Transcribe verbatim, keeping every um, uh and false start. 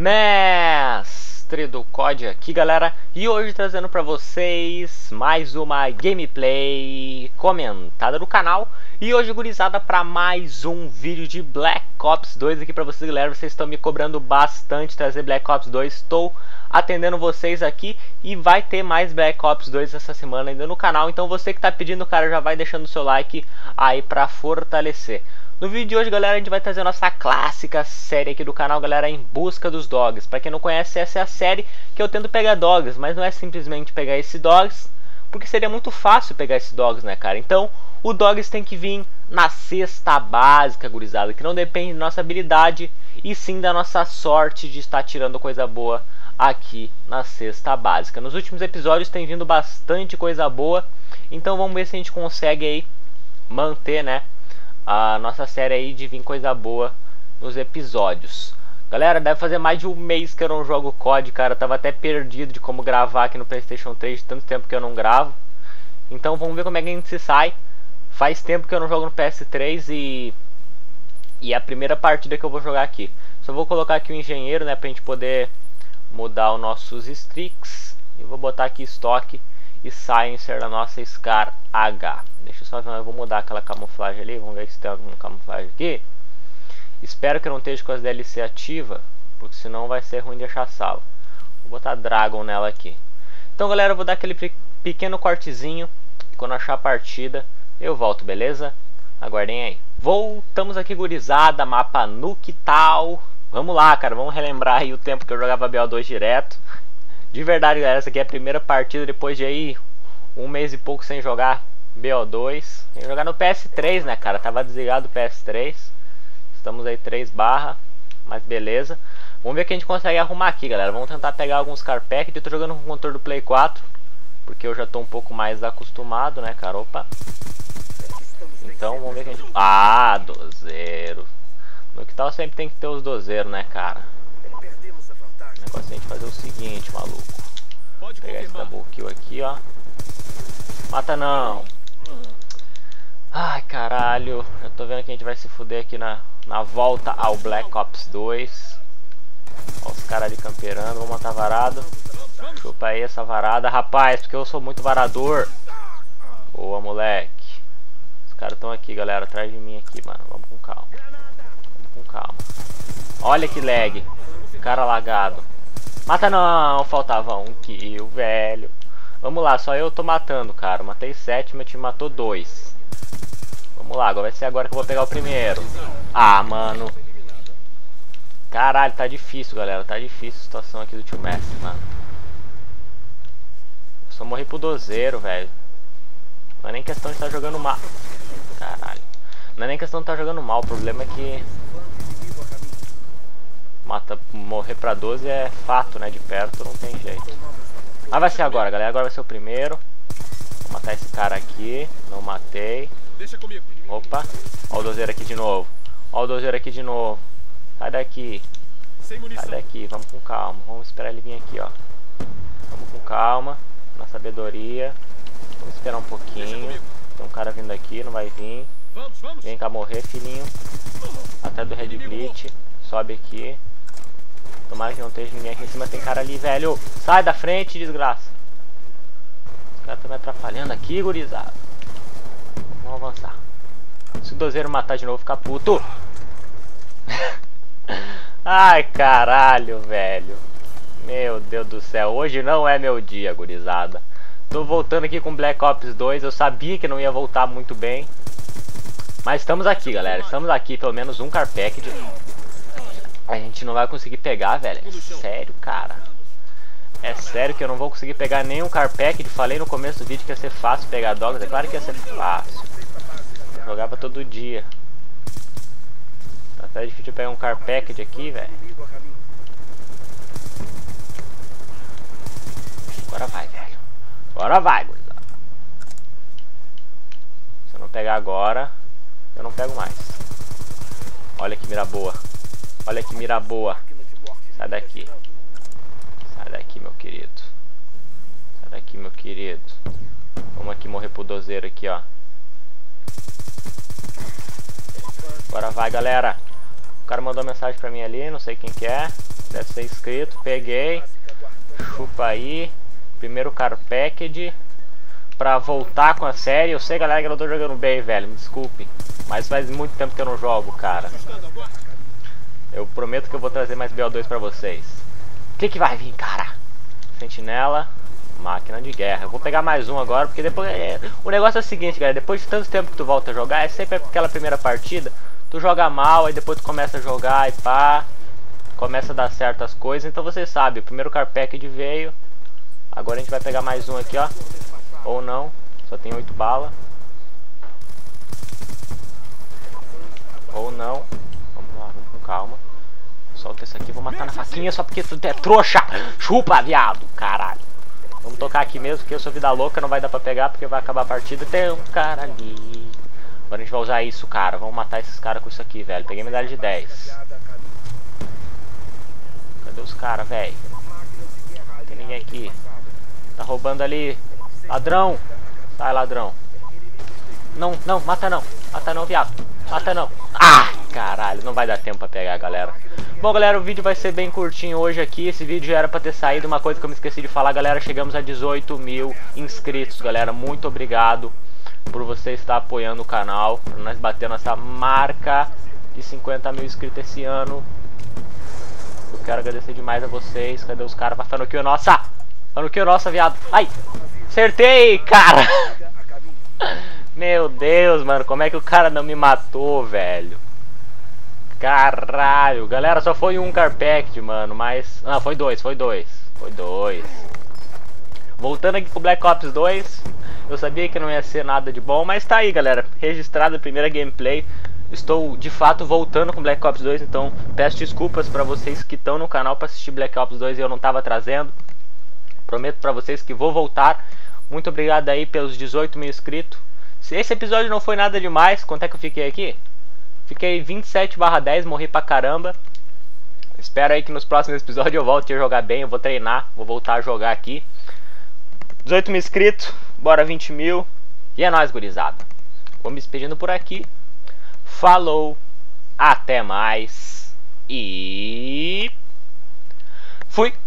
Mestre do C O D aqui, galera, e hoje trazendo pra vocês mais uma gameplay comentada do canal. E hoje, gurizada, pra mais um vídeo de Black Ops dois aqui pra vocês, galera. Vocês estão me cobrando bastante trazer Black Ops dois, estou atendendo vocês aqui e vai ter mais Black Ops dois essa semana ainda no canal. Então você que tá pedindo, cara, já vai deixando o seu like aí pra fortalecer. No vídeo de hoje, galera, a gente vai trazer a nossa clássica série aqui do canal, galera, Em Busca dos Dogs. Pra quem não conhece, essa é a série que eu tento pegar dogs, mas não é simplesmente pegar esse dogs, porque seria muito fácil pegar esse dogs, né, cara? Então, o dogs tem que vir na cesta básica, gurizada, que não depende da nossa habilidade, e sim da nossa sorte de estar tirando coisa boa aqui na cesta básica. Nos últimos episódios tem vindo bastante coisa boa, então vamos ver se a gente consegue aí manter, né, a nossa série aí de vir coisa boa nos episódios. Galera, deve fazer mais de um mês que eu não jogo C O D, cara. Eu tava até perdido de como gravar aqui no PlayStation três, de tanto tempo que eu não gravo. Então vamos ver como é que a gente se sai. Faz tempo que eu não jogo no P S três e... E é a primeira partida que eu vou jogar aqui. Só vou colocar aqui o engenheiro, né, pra gente poder mudar os nossos streaks. E vou botar aqui estoque e Silencer da nossa Scar H. Deixa eu só ver, eu vou mudar aquela camuflagem ali. Vamos ver se tem alguma camuflagem aqui. Espero que eu não esteja com as D L C ativa, porque senão vai ser ruim de achar sala. Vou botar Dragon nela aqui. Então, galera, eu vou dar aquele pequeno cortezinho. Quando achar a partida, eu volto, beleza? Aguardem aí. Voltamos aqui, gurizada. Mapa Nuke tal. Vamos lá, cara. Vamos relembrar aí o tempo que eu jogava B O dois direto. De verdade, galera, essa aqui é a primeira partida depois de aí um mês e pouco sem jogar B O dois. Sem jogar no P S três, né, cara? Tava desligado o P S três. Estamos aí três barra, mas beleza. Vamos ver o que a gente consegue arrumar aqui, galera. Vamos tentar pegar alguns car pack. Eu tô jogando com o controle do Play quatro, porque eu já tô um pouco mais acostumado, né, cara? Opa. Então vamos ver o que a gente... Ah, dozeiro. No que tal sempre tem que ter os dozeiros, né, cara? O negócio é a gente fazer o seguinte, maluco. Vou pegar esse double kill aqui, ó. Mata não. Ai, caralho. Eu tô vendo que a gente vai se fuder aqui na, na volta ao Black Ops dois. Ó os caras ali camperando. Vou matar varado. Chupa aí essa varada, rapaz, porque eu sou muito varador. Boa, moleque. Os caras estão aqui, galera, atrás de mim aqui, mano. Vamos com calma. Vamos com calma. Olha que lag. Cara lagado. Mata não, faltava um kill, velho. Vamos lá, só eu tô matando, cara. Matei sete, meu time matou dois. Vamos lá, agora vai ser agora que eu vou pegar o primeiro. Ah, mano. Caralho, tá difícil, galera. Tá difícil a situação aqui do tio Mestre, mano. Eu só morri pro dozeiro, velho. Não é nem questão de estar jogando mal. Caralho. Não é nem questão de estar jogando mal. O problema é que... Mata, morrer pra doze é fato, né? De perto não tem jeito. Mas vai ser agora, galera. Agora vai ser o primeiro. Vou matar esse cara aqui. Não matei. Opa. Ó o dozeiro aqui de novo. Ó o dozeiro aqui de novo. Sai daqui. Sai daqui. Vamos com calma. Vamos esperar ele vir aqui, ó. Vamos com calma. Na sabedoria. Vamos esperar um pouquinho. Tem um cara vindo aqui. Não vai vir. Vem cá morrer, filhinho. Até do Red Glitch. Sobe aqui. Tomara que não esteja ninguém aqui em cima. Tem cara ali, velho. Sai da frente, desgraça. Os caras estão me atrapalhando aqui, gurizada. Vamos avançar. Se o dozeiro matar de novo, ficar puto. Ai, caralho, velho. Meu Deus do céu. Hoje não é meu dia, gurizada. Tô voltando aqui com Black Ops dois. Eu sabia que não ia voltar muito bem. Mas estamos aqui, galera. Estamos aqui. Pelo menos um car pack de... A gente não vai conseguir pegar, velho. É sério, cara. É sério que eu não vou conseguir pegar nenhum car pack. Falei no começo do vídeo que ia ser fácil pegar dogs. É claro que ia ser fácil. Eu jogava todo dia. Tá até difícil pegar um car package aqui, velho. Agora vai, velho. Agora vai, gurizada. Se eu não pegar agora, eu não pego mais. Olha que mira boa. Olha que mira boa. Sai daqui. Sai daqui, meu querido. Sai daqui, meu querido. Vamos aqui morrer pro dozeiro aqui, ó. Agora vai, galera. cara mandou mensagem pra mim ali, não sei quem que é. Deve ser inscrito, peguei. Chupa aí. Primeiro Carpacked. Pra voltar com a série. Eu sei, galera, que eu não tô jogando bem, velho. Me desculpe. Mas faz muito tempo que eu não jogo, cara. Eu prometo que eu vou trazer mais B O dois pra vocês. O que que vai vir, cara? Sentinela. Máquina de guerra. Eu vou pegar mais um agora, porque depois... É... O negócio é o seguinte, galera. Depois de tanto tempo que tu volta a jogar, é sempre aquela primeira partida. Tu joga mal, aí depois tu começa a jogar e pá. Começa a dar certas coisas. Então vocês sabem, o primeiro Carpacked veio. Agora a gente vai pegar mais um aqui, ó. Ou não. Só tem oito balas. Ou não. Vamos lá, vamos com calma. Solta esse aqui, vou matar na faquinha só porque tu é trouxa. Chupa, viado, caralho. Vamos tocar aqui mesmo, porque eu sou vida louca, não vai dar pra pegar, porque vai acabar a partida. Tem um cara ali. Agora a gente vai usar isso, cara. Vamos matar esses caras com isso aqui, velho. Peguei medalha de dez. Cadê os caras, velho? Não tem ninguém aqui. Tá roubando ali. Ladrão. Sai, ladrão. Não, não, mata não. Mata não, viado. Mata não. Ah, caralho. Não vai dar tempo pra pegar, galera. Bom, galera, o vídeo vai ser bem curtinho hoje aqui. Esse vídeo já era pra ter saído. Uma coisa que eu me esqueci de falar, galera. Chegamos a dezoito mil inscritos, galera. Muito obrigado por você estar apoiando o canal. Pra nós bater nossa marca de cinquenta mil inscritos esse ano. Eu quero agradecer demais a vocês. Cadê os caras? Vai no kill, nossa! Vai no kill, nossa, viado. Ai! Acertei, cara! Meu Deus, mano. Como é que o cara não me matou, velho? Caralho. Galera, só foi um Carpacked, mano. Mas... Ah, foi dois, foi dois. Foi dois. Voltando aqui pro Black Ops dois. Eu sabia que não ia ser nada de bom. Mas tá aí, galera. Registrada a primeira gameplay. Estou, de fato, voltando com Black Ops dois. Então, peço desculpas pra vocês que estão no canal pra assistir Black Ops dois e eu não tava trazendo. Prometo pra vocês que vou voltar. Muito obrigado aí pelos dezoito mil inscritos. Se esse episódio não foi nada demais, quanto é que eu fiquei aqui? Fiquei vinte e sete barra dez, morri pra caramba. Espero aí que nos próximos episódios eu volte a jogar bem, eu vou treinar, vou voltar a jogar aqui. dezoito mil inscritos, bora vinte mil. E é nóis, gurizada. Vou me despedindo por aqui. Falou, até mais. E... Fui!